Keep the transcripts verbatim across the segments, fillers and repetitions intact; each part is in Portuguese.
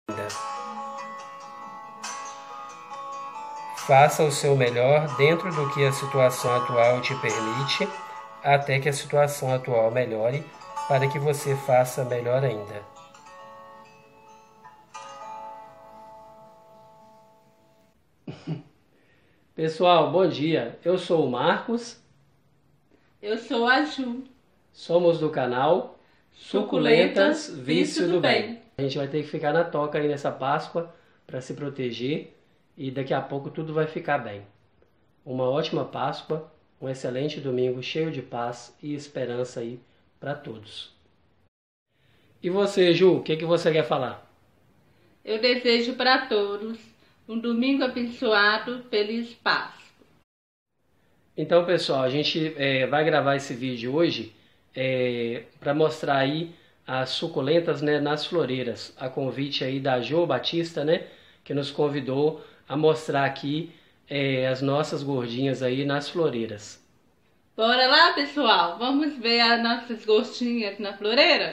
Faça o seu melhor dentro do que a situação atual te permite, até que a situação atual melhore, para que você faça melhor ainda. Pessoal, bom dia. Eu sou o Marcos. Eu sou a Ju. Somos do canal Suculentas, Suculentas Vício do Bem. A gente vai ter que ficar na toca aí nessa Páscoa para se proteger e daqui a pouco tudo vai ficar bem. Uma ótima Páscoa, um excelente domingo cheio de paz e esperança aí para todos. E você, Ju, o que, que você quer falar? Eu desejo para todos um domingo abençoado, feliz Páscoa. Então, pessoal, a gente é, vai gravar esse vídeo hoje é, para mostrar aí as suculentas, né, nas floreiras. A convite aí da Jo Batista, né, que nos convidou a mostrar aqui é, as nossas gordinhas aí nas floreiras. Bora lá, pessoal? Vamos ver as nossas gordinhas na floreira?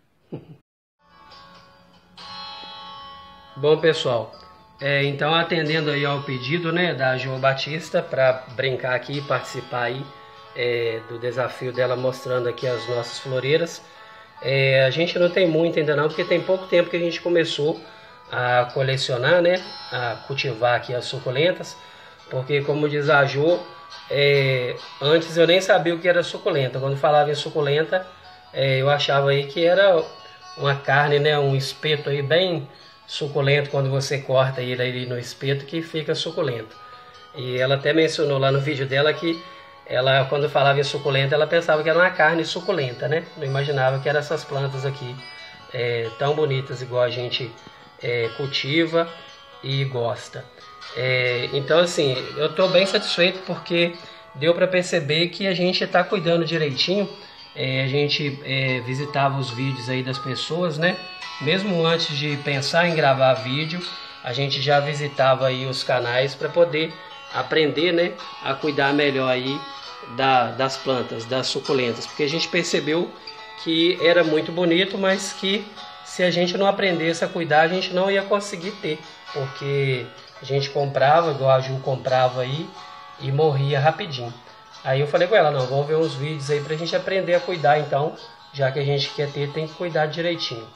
Bom, pessoal, é, então atendendo aí ao pedido, né, da Jo Batista para brincar aqui e participar aí é, do desafio dela mostrando aqui as nossas floreiras. É, a gente não tem muito ainda não, porque tem pouco tempo que a gente começou a colecionar, né, a cultivar aqui as suculentas, porque como diz a Jo, é, antes eu nem sabia o que era suculenta. Quando falava em suculenta, é, eu achava aí que era uma carne, né, um espeto aí bem suculento, quando você corta ele aí no espeto, que fica suculento. E ela até mencionou lá no vídeo dela que ela, quando falava em suculenta, ela pensava que era uma carne suculenta, né? Não imaginava que eram essas plantas aqui é, tão bonitas, igual a gente é, cultiva e gosta. É, então, assim, eu estou bem satisfeito porque deu para perceber que a gente está cuidando direitinho. É, a gente é, visitava os vídeos aí das pessoas, né? Mesmo antes de pensar em gravar vídeo, a gente já visitava aí os canais para poder aprender, né, a cuidar melhor aí da, das plantas, das suculentas, porque a gente percebeu que era muito bonito, mas que se a gente não aprendesse a cuidar, a gente não ia conseguir ter, porque a gente comprava, igual a Ju comprava aí, e morria rapidinho. Aí eu falei com ela, não, vamos ver uns vídeos aí pra gente aprender a cuidar então, já que a gente quer ter, tem que cuidar direitinho.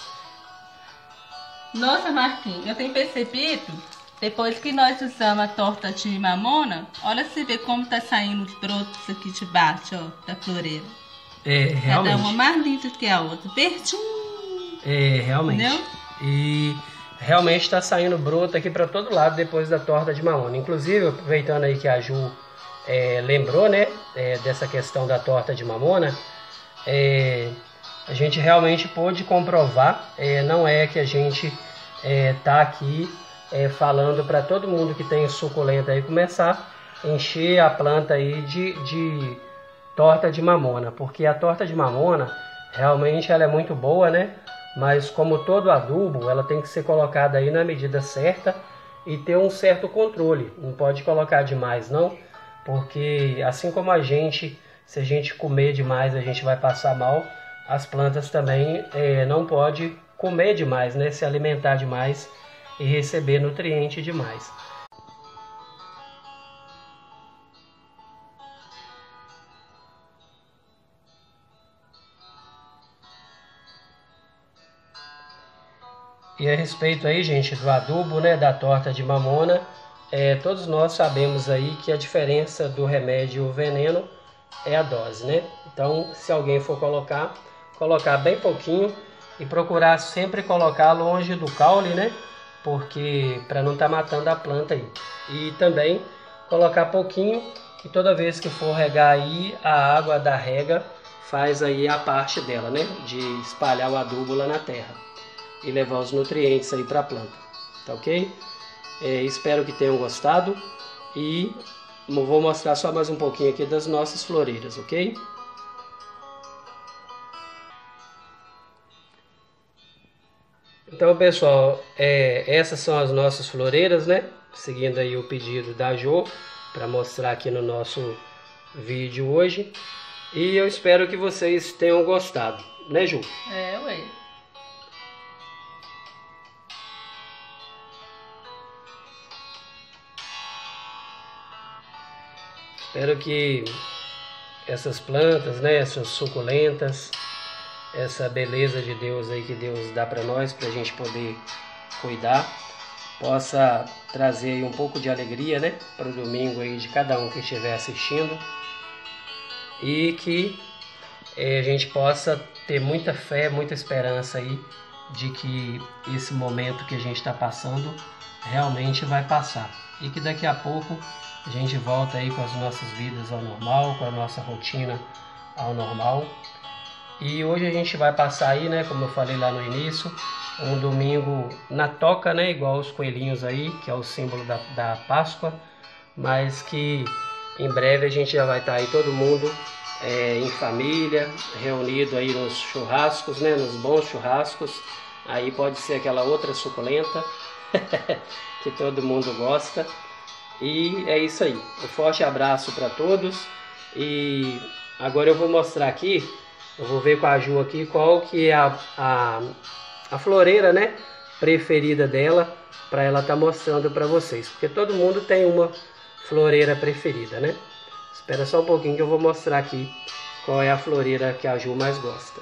Nossa, Marquinhos, eu tenho percebido, depois que nós usamos a torta de mamona, olha se vê como tá saindo os brotos aqui de baixo, ó, da floreira. É, realmente. Cada uma mais linda que a outra, verdinho. É, realmente. Entendeu? E realmente está saindo broto aqui para todo lado depois da torta de mamona. Inclusive, aproveitando aí que a Ju é, lembrou, né, é, dessa questão da torta de mamona, é, a gente realmente pôde comprovar, é, não é que a gente é, tá aqui é, falando para todo mundo que tem suculenta aí começar a encher a planta aí de, de torta de mamona, porque a torta de mamona realmente ela é muito boa, né? Mas como todo adubo, ela tem que ser colocada aí na medida certa e ter um certo controle. Não pode colocar demais não, porque assim como a gente, se a gente comer demais, a gente vai passar mal. As plantas também é, não pode comer demais, né? Se alimentar demais e receber nutriente demais. E a respeito aí, gente, do adubo, né, da torta de mamona, é, todos nós sabemos aí que a diferença do remédio e o veneno é a dose, né? Então, se alguém for colocar, colocar bem pouquinho e procurar sempre colocar longe do caule, né? Porque para não estar tá matando a planta aí. E também colocar pouquinho, que toda vez que for regar aí, a água da rega faz aí a parte dela, né? De espalhar o adubo lá na terra e levar os nutrientes aí para a planta, tá ok? É, espero que tenham gostado e vou mostrar só mais um pouquinho aqui das nossas floreiras, ok? Então, pessoal, é, essas são as nossas floreiras, né? Seguindo aí o pedido da Jo para mostrar aqui no nosso vídeo hoje. E eu espero que vocês tenham gostado, né, Ju? É, ué. Espero que essas plantas, né, essas suculentas, essa beleza de Deus aí que Deus dá para nós, para a gente poder cuidar, possa trazer aí um pouco de alegria, né, para o domingo aí de cada um que estiver assistindo, e que eh, a gente possa ter muita fé, muita esperança aí de que esse momento que a gente está passando realmente vai passar e que daqui a pouco a gente volta aí com as nossas vidas ao normal, com a nossa rotina ao normal. E hoje a gente vai passar aí, né, como eu falei lá no início, um domingo na toca, né, igual os coelhinhos aí, que é o símbolo da, da Páscoa, mas que em breve a gente já vai estar aí todo mundo é, em família, reunido aí nos churrascos, né, nos bons churrascos. Aí pode ser aquela outra suculenta que todo mundo gosta. E é isso aí. Um forte abraço para todos. E agora eu vou mostrar aqui, eu vou ver com a Ju aqui qual que é a, a, a floreira, né, preferida dela, para ela estar tá mostrando para vocês. Porque todo mundo tem uma floreira preferida, né? Espera só um pouquinho que eu vou mostrar aqui qual é a floreira que a Ju mais gosta.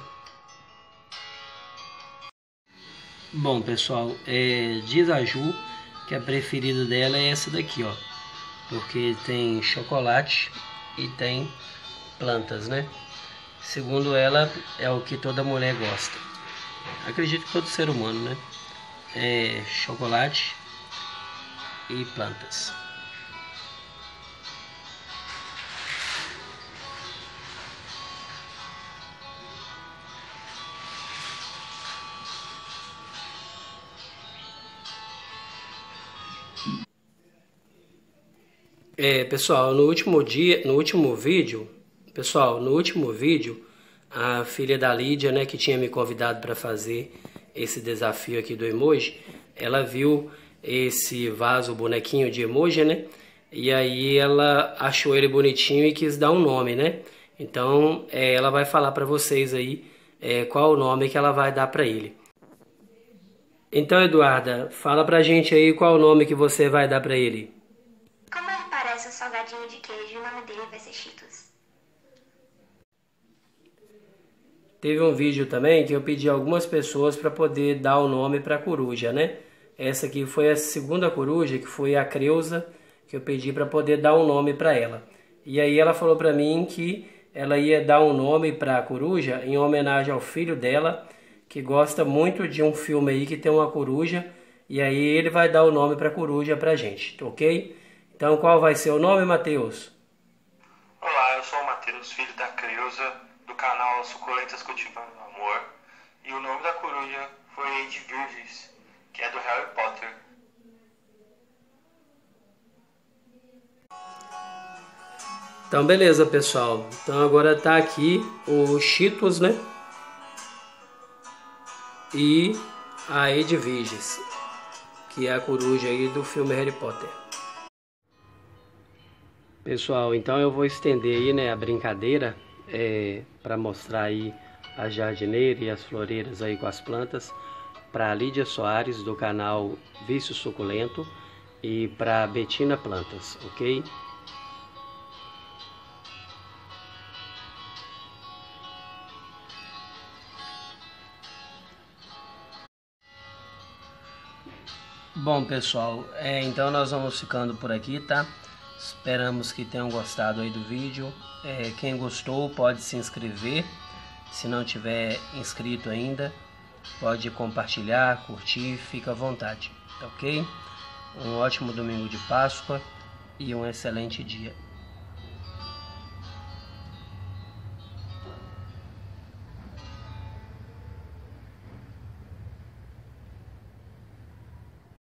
Bom, pessoal, é, diz a Ju que a preferida dela é essa daqui, ó, porque tem chocolate e tem plantas, né? Segundo ela, é o que toda mulher gosta. Acredito que todo ser humano, né? É chocolate e plantas. É, pessoal, no último dia, no último vídeo, pessoal, no último vídeo, a filha da Lídia, né, que tinha me convidado para fazer esse desafio aqui do emoji, ela viu esse vaso, bonequinho de emoji, né? E aí ela achou ele bonitinho e quis dar um nome, né? Então, é, ela vai falar para vocês aí é, qual o nome que ela vai dar para ele. Então, Eduarda, fala pra gente aí qual o nome que você vai dar para ele. Como ele parece um salgadinho de queijo, o nome dele vai ser Cheetos. Teve um vídeo também que eu pedi a algumas pessoas para poder dar o nome para a coruja, né? Essa aqui foi a segunda coruja, que foi a Creuza, que eu pedi para poder dar um nome para ela. E aí ela falou para mim que ela ia dar um nome para a coruja em homenagem ao filho dela, que gosta muito de um filme aí que tem uma coruja, e aí ele vai dar o nome para a coruja pra gente, ok? Então qual vai ser o nome, Matheus? Olá, eu sou o Matheus, filho da Creuza, do canal Suculentas Cultivando Amor. E o nome da coruja foi Edviges, que é do Harry Potter. Então beleza, pessoal. Então agora tá aqui o Cheetos, né? E a Edviges, que é a coruja aí do filme Harry Potter. Pessoal, então eu vou estender aí, né, a brincadeira é, para mostrar aí a jardineira e as floreiras aí com as plantas para Lídia Soares do canal Vício Suculento e para Betina Plantas, ok? Bom, pessoal, é, então nós vamos ficando por aqui, tá? Esperamos que tenham gostado aí do vídeo. É, quem gostou pode se inscrever. Se não tiver inscrito ainda, pode compartilhar, curtir, fica à vontade, ok? Um ótimo domingo de Páscoa e um excelente dia.